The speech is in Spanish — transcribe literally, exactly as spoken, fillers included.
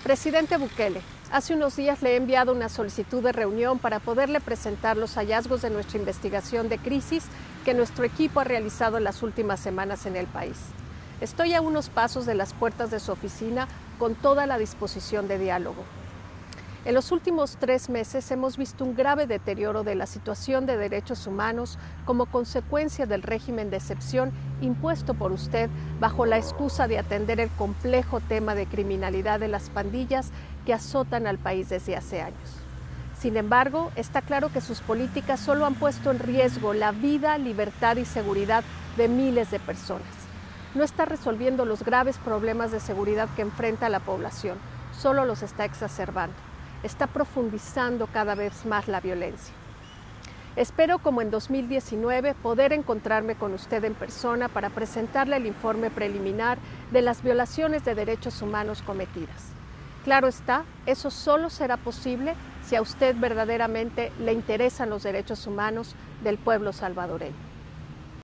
Presidente Bukele, hace unos días le he enviado una solicitud de reunión para poderle presentar los hallazgos de nuestra investigación de crisis que nuestro equipo ha realizado en las últimas semanas en el país. Estoy a unos pasos de las puertas de su oficina con toda la disposición de diálogo. En los últimos tres meses hemos visto un grave deterioro de la situación de derechos humanos como consecuencia del régimen de excepción impuesto por usted bajo la excusa de atender el complejo tema de criminalidad de las pandillas que azotan al país desde hace años. Sin embargo, está claro que sus políticas solo han puesto en riesgo la vida, libertad y seguridad de miles de personas. No está resolviendo los graves problemas de seguridad que enfrenta la población, solo los está exacerbando. Está profundizando cada vez más la violencia. Espero, como en dos mil diecinueve, poder encontrarme con usted en persona para presentarle el informe preliminar de las violaciones de derechos humanos cometidas. Claro está, eso solo será posible si a usted verdaderamente le interesan los derechos humanos del pueblo salvadoreño.